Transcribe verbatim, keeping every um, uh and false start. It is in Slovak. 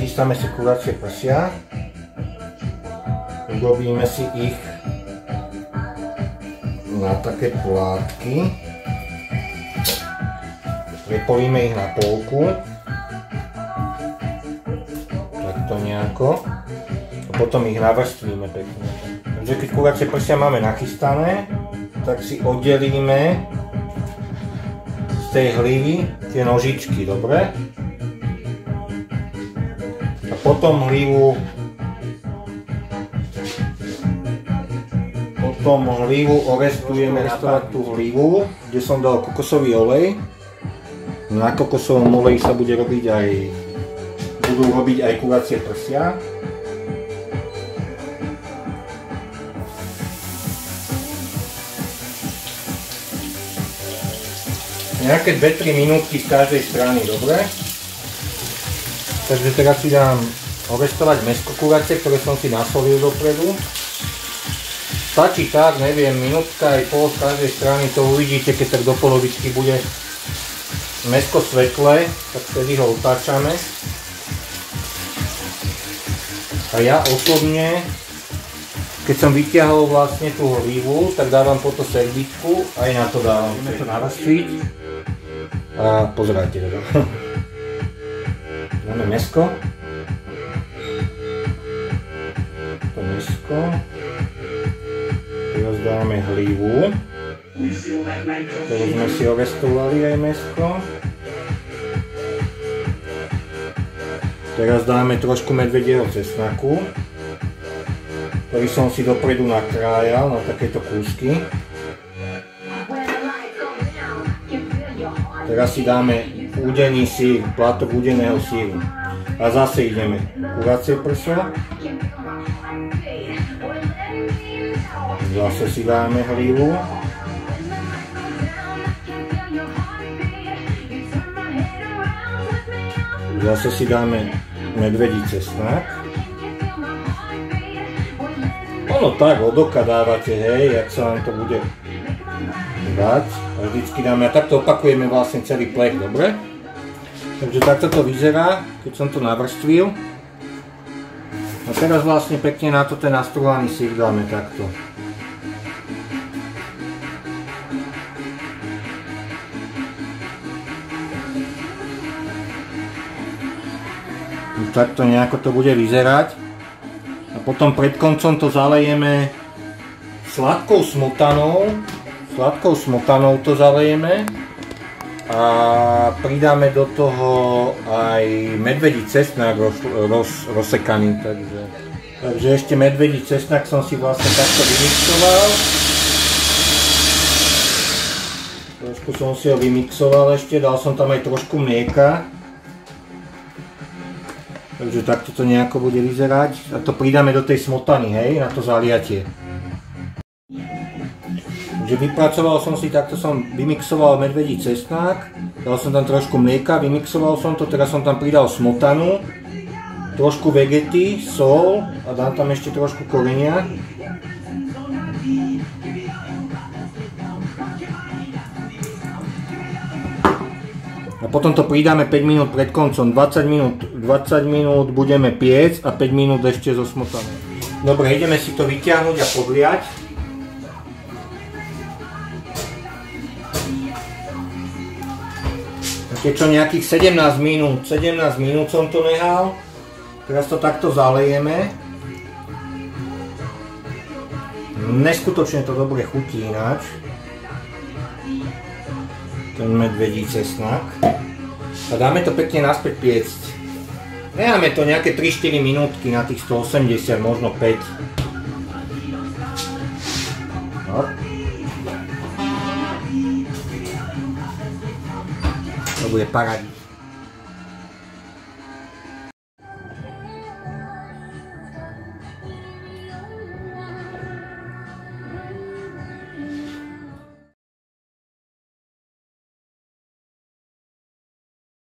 nachystáme si kuracie prsia. Urobíme si ich na také plátky. Prepolíme ich na polku. Takto nejako. A potom ich navrstvíme pekne. Takže keď kuracie prsia máme nachystané, tak si oddelíme z tej hlivy tie nožičky, dobre? A potom hlavu potom hlavu orestujeme, restovať tú hlavu, kde som dal kokosový olej. Na kokosovom oleji sa bude robiť aj, budú robiť aj kuracie prsia. Nejaké dve tri minútky z každej strany, dobre? Takže teraz si dám orestovať mäsko kuracie, ktoré som si nasolil dopredu. Stačí tak, neviem, minútka aj pol z každej strany, to uvidíte, keď tak do polovičky bude mäsko svetlé, tak vtedy ho utáčame. A ja osobne, keď som vyťahol vlastne tú hlavu, tak dávam po to servíčku, aj na to dávam. Ideme to navrstviť. A pozerajte teda. Dáme mäsko. To mäsko. Teraz dáme hlavu. Teraz sme si orestovali aj mäsko. Teraz dáme trošku medvedieho cesnaku, ktorý som si dopredu nakrájal na takéto kúsky. Teraz si dáme údený sír, plátok údeného síru. A zase ideme kuracie prso. Zase si dáme hlavu. Zase si dáme medvedí cesnak. Ono tak od oka dávate, hej, jak sa vám to bude dať. A vždycky dáme, a takto opakujeme vlastne celý plech, dobre? Takže takto to vyzerá, keď som to navrstvil. A teraz vlastne pekne na to ten nastrúhaný sír dáme takto. Takto nejako to bude vyzerať. A potom pred koncom to zalejeme sladkou smotanou. Sladkou smotanou to zalejeme. A pridáme do toho aj medvedí cesnak roz, roz, rozsekaný. Takže, takže ešte medvedí cesnak som si vlastne takto vymixoval. Trošku som si ho vymixoval ešte, dal som tam aj trošku mlieka. Takže takto to nejako bude vyzerať. A to pridáme do tej smotany, hej, na to zaliatie. Takže vypracoval som si, takto som vymixoval medvedí cesnák. Dal som tam trošku mlieka, vymixoval som to, teraz som tam pridal smotanu. Trošku vegety, sol a dám tam ešte trošku korenia. A potom to pridáme päť minút pred koncom, dvadsať minút, dvadsať minút budeme piecť a päť minút ešte zo smotanou. Dobre, ideme si to vyťahnuť a podliať. Keď čo nejakých sedemnásť minút, sedemnásť minút som to nehal. Teraz to takto zalejeme. Neskutočne to dobre chutí ináč. Ten medvedí cesnak. A dáme to pekne naspäť piecť. Necháme to nejaké tri štyri minútky na tých stoosemdesiat, možno päť. No. To bude parádička.